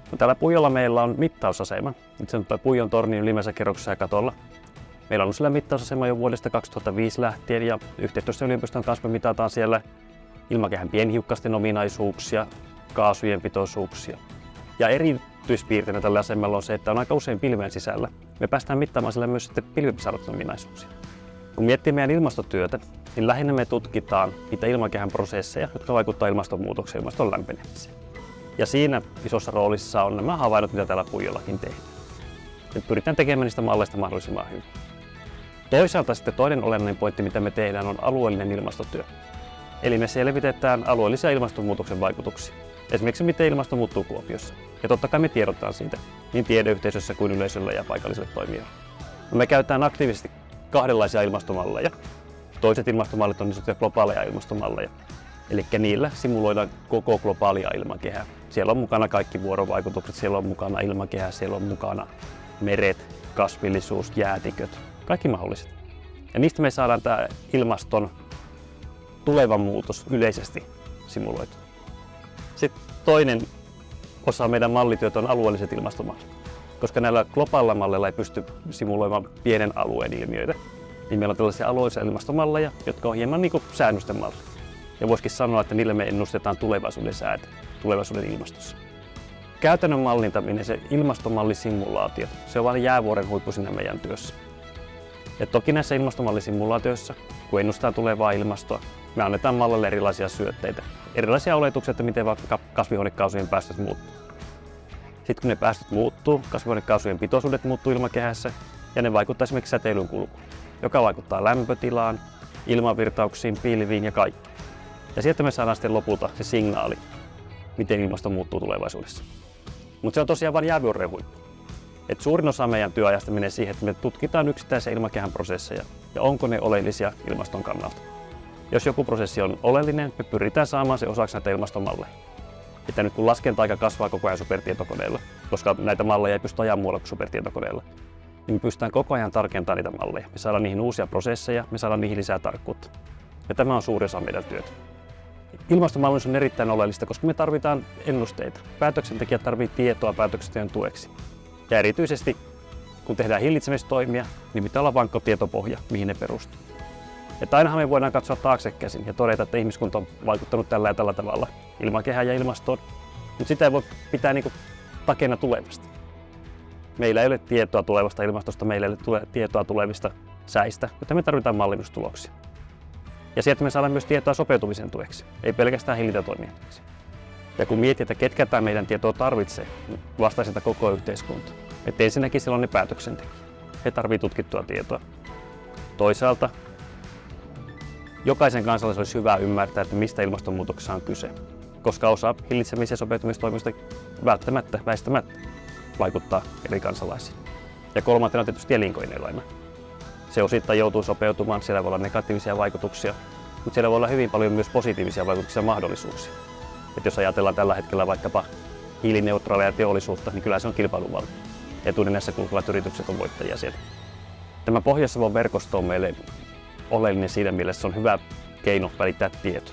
No, täällä Puijolla meillä on mittausasema. Se on Puijon tornin ylimmäisessä kerroksessa ja katolla. Meillä on ollut sillä mittausasema jo vuodesta 2005 lähtien ja yhteistyössä yliopiston kanssa me mitataan siellä ilmakehän pienhiukkasten ominaisuuksia, kaasujen pitoisuuksia. Ja erityispiirteinä tällä asemalla on se, että on aika usein pilven sisällä. Me päästään mittaamaan sillä myös sitten pilvipisarten ominaisuuksia. Kun miettii meidän ilmastotyötä, niin lähinnä me tutkitaan niitä ilmakehän prosesseja, jotka vaikuttavat ilmastonmuutokseen ja ilmaston lämpenemiseen. Ja siinä isossa roolissa on nämä havainnot, mitä täällä Puijollakin tehdään. Nyt pyritään tekemään niistä malleista mahdollisimman hyvin. Toisaalta sitten toinen olennainen pointti, mitä me tehdään, on alueellinen ilmastotyö. Eli me selvitetään alueellisia ilmastonmuutoksen vaikutuksia. Esimerkiksi miten ilmasto muuttuu Kuopiossa. Ja totta kai me tiedotetaan siitä niin tiedeyhteisössä kuin yleisöllä ja paikallisille toimijoille. Me käytetään aktiivisesti kahdenlaisia ilmastomalleja. Toiset ilmastomallit on niin sanottuja globaaleja ilmastomalleja. Eli niillä simuloidaan koko globaalia ilmakehää. Siellä on mukana kaikki vuorovaikutukset, siellä on mukana ilmakehä, siellä on mukana meret, kasvillisuus, jäätiköt, kaikki mahdolliset. Ja niistä me saadaan tämä ilmaston tuleva muutos yleisesti simuloitu. Sitten toinen osa meidän mallityötä on alueelliset ilmastomallit. Koska näillä globaalilla malleilla ei pysty simuloimaan pienen alueen ilmiöitä, niin meillä on tällaisia alueellisia ilmastomalleja, jotka on hieman niin kuin säännösten malli. Ja voisikin sanoa, että niillä me ennustetaan tulevaisuuden säätä, tulevaisuuden ilmastossa. Käytännön mallintaminen, se ilmastomallisimulaatio, se on vain jäävuoren huippu sinne meidän työssä. Ja toki näissä ilmastomallisimulaatioissa, kun ennustetaan tulevaa ilmastoa, me annetaan mallille erilaisia syötteitä, erilaisia oletuksia, että miten vaikka kasvihuonekaasujen päästöt muuttuu. Sitten kun ne päästöt muuttuu, kasvihuonekaasujen pitoisuudet muuttuu ilmakehässä ja ne vaikuttaa esimerkiksi säteilyn kulkuun, joka vaikuttaa lämpötilaan, ilmavirtauksiin, pilviin ja kaikkeen. Ja sieltä me saadaan sitten lopulta se signaali, miten ilmasto muuttuu tulevaisuudessa. Mutta se on tosiaan vain jäävuoren huippu. Et suurin osa meidän työajasta menee siihen, että me tutkitaan yksittäisiä ilmakehän prosesseja ja onko ne oleellisia ilmaston kannalta. Jos joku prosessi on oleellinen, me pyritään saamaan se osaksi näitä ilmastomalleja. Että nyt kun laskenta-aika kasvaa koko ajan supertietokoneella, koska näitä malleja ei pysty ajan muualla kuin supertietokoneella, niin me pystytään koko ajan tarkentamaan niitä malleja. Me saadaan niihin uusia prosesseja, me saadaan niihin lisää tarkkuutta. Ja tämä on suuri osa meidän työtä. Ilmastomallinnus on erittäin oleellista, koska me tarvitaan ennusteita. Päätöksentekijät tarvitsevat tietoa päätöksenteon tueksi. Ja erityisesti kun tehdään hillitsemistoimia, niin pitää olla vankka tietopohja, mihin ne perustuu. Että ainahan me voidaan katsoa taaksekäsin ja todeta, että ihmiskunta on vaikuttanut tällä ja tällä tavalla ilmakehään ja ilmastoon, mutta sitä ei voi pitää takena tulevasta. Meillä ei ole tietoa tulevasta ilmastosta, meillä ei ole tietoa tulevista säistä, mutta me tarvitaan mallinnustuloksia. Ja sieltä me saadaan myös tietoa sopeutumisen tueksi, ei pelkästään hillintätoimien tueksi. Ja kun miettii, että ketkä tämä meidän tietoa tarvitsee, niin vastaa sitä koko yhteiskunta. Että ensinnäkin siellä on ne päätöksentekijät. He tarvitsevat tutkittua tietoa. Toisaalta jokaisen kansalaisen olisi hyvä ymmärtää, että mistä ilmastonmuutoksessa on kyse, koska osa hillitsemis- ja sopeutumistoimista väistämättä vaikuttaa eri kansalaisiin. Ja kolmantena tietysti elinkeinoelämä. Se osittain joutuu sopeutumaan, siellä voi olla negatiivisia vaikutuksia, mutta siellä voi olla hyvin paljon myös positiivisia vaikutuksia ja mahdollisuuksia. Että jos ajatellaan tällä hetkellä vaikkapa hiilineutraalia teollisuutta, niin kyllä se on kilpailuvaltti. Etunenässä kulkevat yritykset on voittajia siellä. Tämä Pohjois-Savon verkosto on meille oleellinen siinä mielessä, se on hyvä keino välittää tietoa.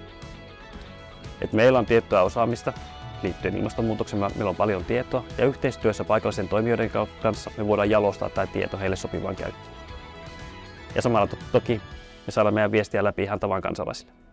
Et meillä on tiettyä osaamista liittyen ilmastonmuutokseen, meillä on paljon tietoa ja yhteistyössä paikallisten toimijoiden kanssa me voidaan jalostaa tämä tieto heille sopivaan käyttöön. Ja samalla toki me saadaan meidän viestiä läpi ihan tavan kansalaisille.